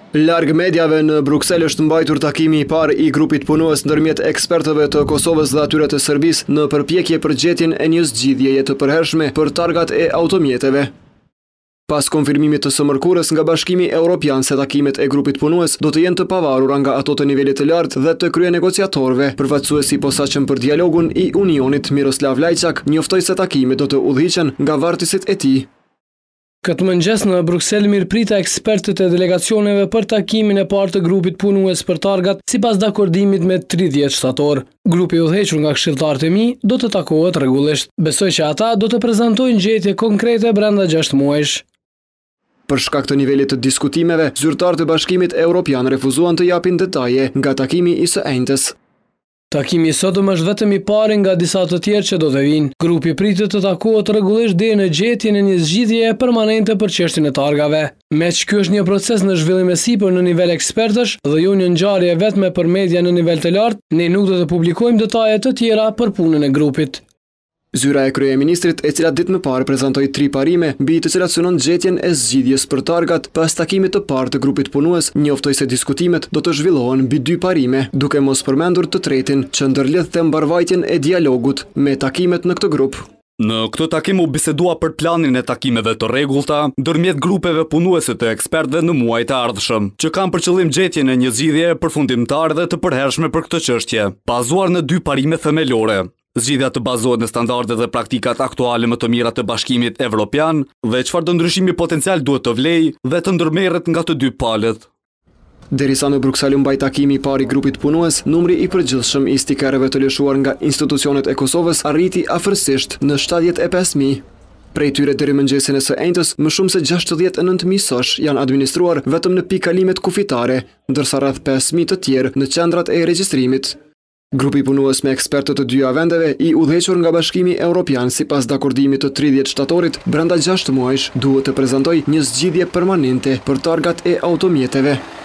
Larg mediave në Bruksel është mbajtur takimi i parë i grupit punues ndërmjet ekspertëve të Kosovës dhe atyre të Serbisë në përpjekje për gjetjen e një zgjidhjeje të përhershme për targat e automjeteve. Pas konfirmimit të së mërkurës nga Bashkimi Evropian se takimet e grupit punues do të jenë të pavarura nga ato të nivelit të lartë dhe të krye negociatorëve, përfaqësuesi i posaçëm për dialogun i Unionit Miroslav Lajçak njoftoi se takimet do të udhëhiqen nga varësisit e tij. Këtë mëngjes në Bruksel mirëprita ekspertët e delegacioneve për takimin e parë të grupit punues për targat sipas dakordimit me 30 shtator. Grupi i udhëhequr nga këshilltarët e mi do të takohet rregullisht. Besoj që ata do të prezantojnë gjetje konkrete brenda 6 muajsh. Për shkak të nivelit të diskutimeve, zyrtarët e Bashkimit Evropian refuzuan të japin detaje nga takimi i së enjtës. Takimi i sotëm është vetëm i pari nga disa të tjerë që do të vinë. Grupi pritet të takohet rregullisht deri në gjetjen e një zgjidhjeje permanente për çështjen e targave. Meqë ky është një proces në zhvillim e sipër në nivel ekspertësh dhe jo një ngjarje vetme për media në nivel të lartë, ne nuk do të publikojmë detaje të tjera për punën e grupit. Zyra e kryeministrit, e cila ditë më parë prezantoi 3 parime, mbi të cilat synon gjetjen e zgjidhjes për targat pas takimit të parë të grupit punues, njoftoi se diskutimet do të zhvillohen mbi 2 parime, duke mos përmendur të tretin, që ndërlidhte mbarvajtjen e dialogut me takimet në këtë grup. Në këtë takim u bisedua për planin e takimeve të rregullta ndërmjet grupeve punuese të ekspertëve në muajt e ardhshëm, që kanë për qëllim gjetjen e një zgjidhjeje përfundimtare dhe të përhershme për këtë çështje, bazuar në 2 parime themelore. Zgjidhja të bazohet në standardet dhe praktikat aktuale më të mira të Bashkimit Evropian dhe çfarë do ndryshimi potencial duhet të vlejë dhe të ndërmerret nga të 2 palët. Derisa në Bruksel u mbaj takimi i parë i grupit punues, numri i përgjithshëm i stikereve të lëshuar nga institucionet e Kosovës arriti afërsisht në 75.000. Prej tyre deri mëngjesin e së enjtës, më shumë se 69.000 sosh janë administruar vetëm në pikëlimet kufitare, ndërsa rreth 5.000 të tjerë në qendrat e regjistrimit. Grupi punues me ekspertët të 2 vendeve i udhëhequr nga Bashkimi Evropian sipas dakordimit të 30 shtatorit, brenda 6 muajsh duhet të prezantojë një zgjidhje permanente për targat e automjeteve.